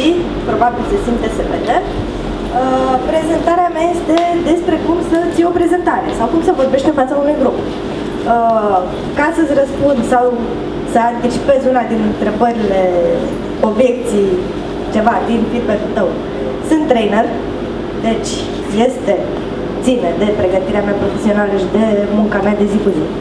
și, probabil se simte, se vede, prezentarea mea este despre cum să ții o prezentare sau cum să vorbești în fața unui grup. Ca să-ți răspund sau să anticipez una din întrebările, obiecții, ceva din feedback-ul tău. Sunt trainer, deci ține de pregătirea mea profesională și de munca mea de zi cu zi.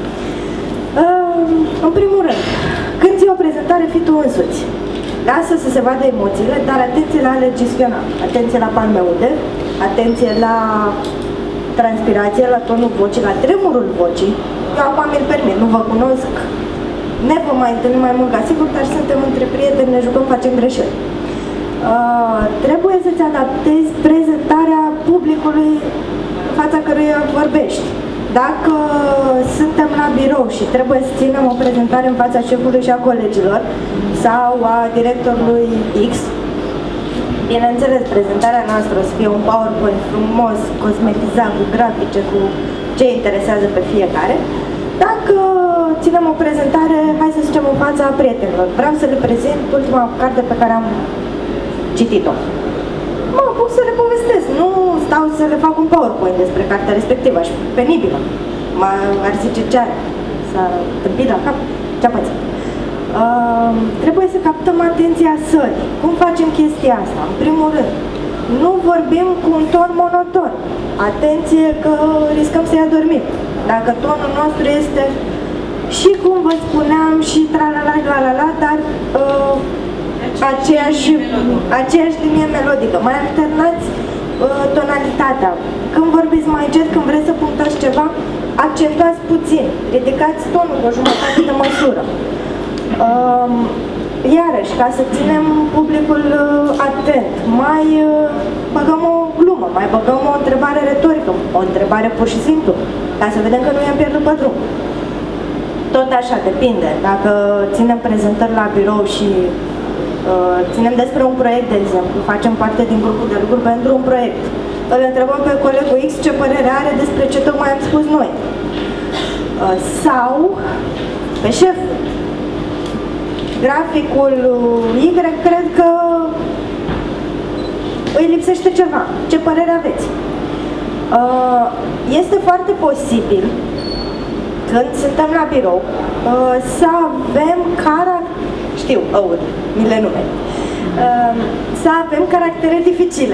În primul rând, când ții o prezentare, fii tu însuți. Lasă să se vadă emoțiile, dar atenție la a le gestiona. Atenție la palme ude, atenție la transpirație, la tonul vocii, la tremurul vocii. Eu acum mi-l permit, nu vă cunosc, ne vom mai întâlni mai mult ca sigur, dar suntem între prieteni, ne jucăm, facem greșeli. Trebuie să-ți adaptezi prezentarea publicului în fața căruia vorbești. Dacă suntem la birou și trebuie să ținem o prezentare în fața șefului și a colegilor sau a directorului X, bineînțeles, prezentarea noastră o să fie un PowerPoint frumos, cosmetizat, cu grafice, cu ce interesează pe fiecare. Dacă ținem o prezentare, hai să zicem, în fața prietenilor, vreau să le prezint ultima carte pe care am citit-o. Mă apuc să le povestesc, nu stau să le fac un PowerPoint despre cartea respectivă, aș fi penibilă. Ar zice ce are, s-a tâmpit la cap, ce-a pățit. Trebuie să captăm atenția sălii. Cum facem chestia asta? În primul rând, nu vorbim cu un ton monoton. Atenție că riscăm să-i adormim. Dacă tonul nostru este și cum vă spuneam și tra-la-la-la-la-la, dar aceeași linie melodică. Mai alternați tonalitatea. Când vorbiți mai încet, când vreți să punctați ceva, accentuați puțin. Ridicați tonul cu o jumătate de măsură. Iarăși, ca să ținem publicul atent, mai băgăm o glumă, mai băgăm o întrebare retorică, o întrebare pur și simplu, ca să vedem că nu i-am pierdut pe drum. Tot așa, depinde. Dacă ținem prezentări la birou și ținem despre un proiect, de exemplu, facem parte din grupul de lucru pentru un proiect, îl întrebăm pe colegul X ce părere are despre ce tocmai am spus noi. Sau pe șef. Graficul Y cred că îi lipsește ceva. Ce părere aveți? Este foarte posibil, când suntem la birou, să avem să avem caractere dificile.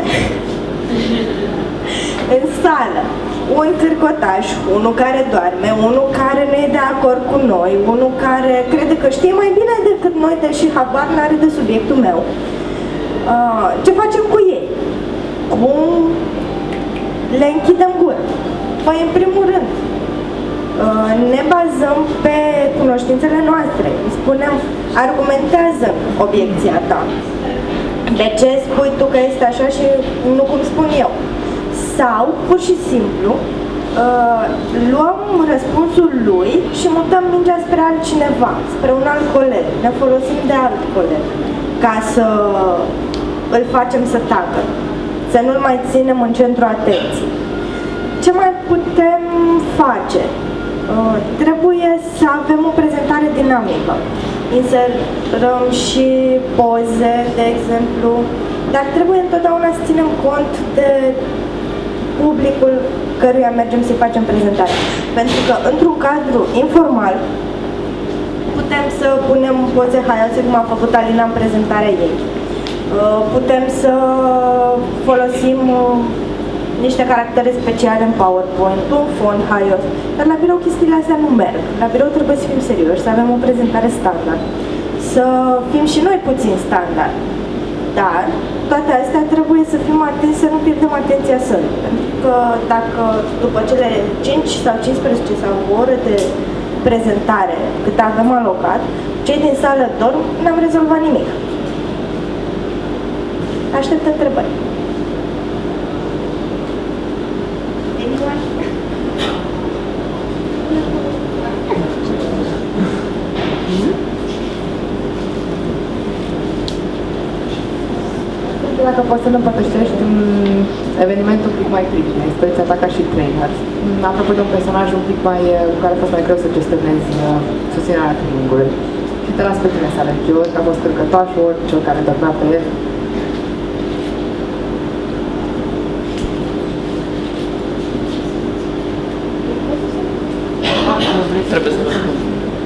În sală, un cârcotaș, unul care doarme, unul care nu e de acord cu noi, unul care crede că știe mai bine decât noi, deși habar n-are de subiectul meu. Ce facem cu ei? Cum le închidem gura? Păi, în primul rând, ne bazăm pe cunoștințele noastre. Spunem, argumentează obiecția ta. De ce spui tu că este așa și nu cum spun eu? Sau, pur și simplu, luăm răspunsul lui și mutăm mingea spre altcineva, spre un alt coleg. Ne folosim de alt coleg ca să îl facem să tacă, să nu-l mai ținem în centru atenției. Ce mai putem face? Trebuie să avem o prezentare dinamică. Inserăm și poze, de exemplu, dar trebuie întotdeauna să ținem cont de publicul căruia mergem să-i facem prezentarea. Pentru că într-un cadru informal putem să punem poze haioase cum a făcut Alina în prezentarea ei. Putem să folosim niște caractere speciale în PowerPoint, un fond haios, dar la birou chestiile astea nu merg. La birou trebuie să fim serioși, să avem o prezentare standard, să fim și noi puțin standard. Dar toate astea trebuie să fim atenți, să nu pierdem atenția sălii. Pentru că dacă după cele 5 sau 15 sau o oră de prezentare cât avem alocat, cei din sală dorm, n-am rezolvat nimic. Aștept întrebări. Dacă poți să ne împărtășești un eveniment un pic mai critic, experiența ta ca și trainer, apropo de un personaj un pic mai, cu care a fost mai greu să gestionezi susținerea trainingului. Și te las pe tine să alegi, ori că a fost călcătoșul, ori cel care dormea pe el. trebuie să răspund.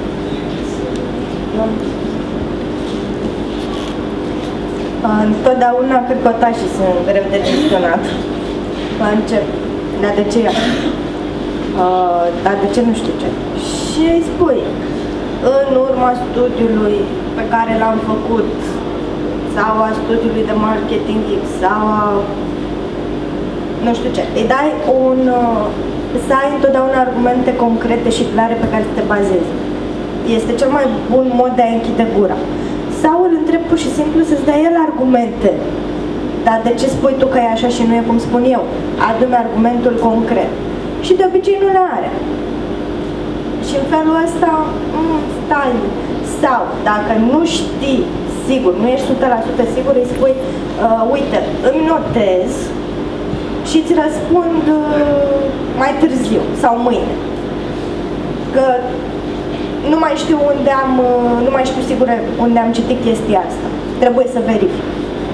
Întotdeauna cârcotașii sunt greu de gestionat. La început, dar de ce ea? Dar de ce nu știu ce? Și îi spui, în urma studiului pe care l-am făcut, sau a studiului de marketing X, sau a nu știu ce, îi dai să ai întotdeauna argumente concrete și clare pe care să te bazezi. Este cel mai bun mod de a închide gura. Sau îl întrebi pur și simplu să-ți dea el argumente. Dar de ce spui tu că e așa și nu e cum spun eu? Adu-mi argumentul concret. Și de obicei nu le are. Și în felul ăsta, stai. Sau, dacă nu știi sigur, nu ești 100% sigur, îi spui, uite, îmi notez și îți răspund mai târziu sau mâine. Că nu mai știu nu mai știu sigur unde am citit chestia asta. Trebuie să verific.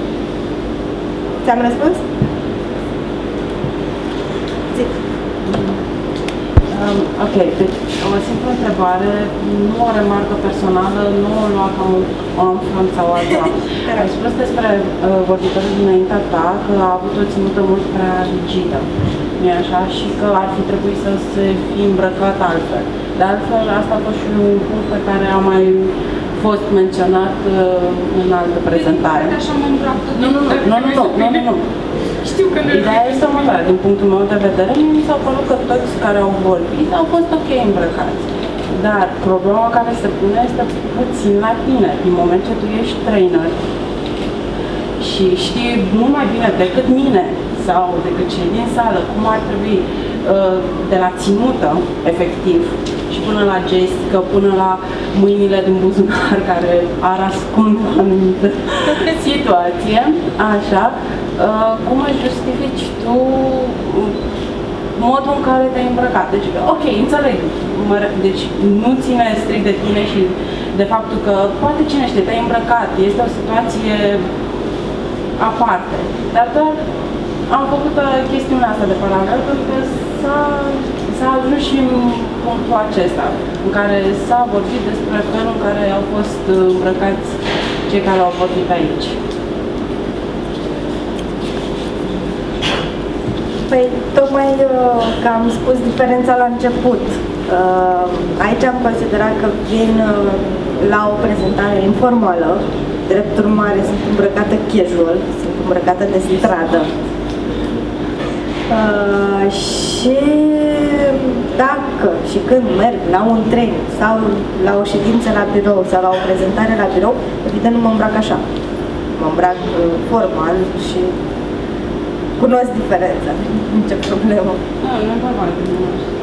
Ți-am răspuns? Zic. Ok, deci o simplă întrebare, nu o remarcă personală, nu o lua ca un front sau altceva. Ai spus despre vorbitorul dinaintea ta că a avut o ținută mult prea rigidă, nu-i așa? Și că ar fi trebuit să se fi îmbrăcat altfel. De altfel, asta a fost și un punct pe care a mai fost menționat în altă prezentare. Nu. Știu că nu. Ideea este următoarea. Din punctul meu de vedere, mi s-a părut că toți care au vorbit au fost ok îmbrăcați. Dar problema care se pune este puțin la tine. Din moment ce tu ești trainer și știi mult mai bine decât mine sau decât cei din sală cum ar trebui de la ținută, efectiv, și până la gestică, până la mâinile din buzunar care ar ascunde o anumită situație, așa, cum își justifici tu modul în care te-ai îmbrăcat? Deci, ok, înțeleg, deci nu ține strict de tine și de faptul că, poate cine știe, te-ai îmbrăcat, este o situație aparte, dar doar am făcut chestiunea asta de paralel pentru că s-a ajuns și în punctul acesta, în care s-a vorbit despre felul în care au fost îmbrăcați cei care au vorbit aici. Păi, tocmai că am spus diferența la început. Aici am considerat că vin la o prezentare informală, drept urmare sunt îmbrăcată casual, sunt îmbrăcată de stradă. Și dacă și când merg la un training sau la o ședință la birou sau la o prezentare la birou, evident nu mă îmbrac așa. Mă îmbrac formal și cunosc diferența. Nicio problemă. Nu e vorba de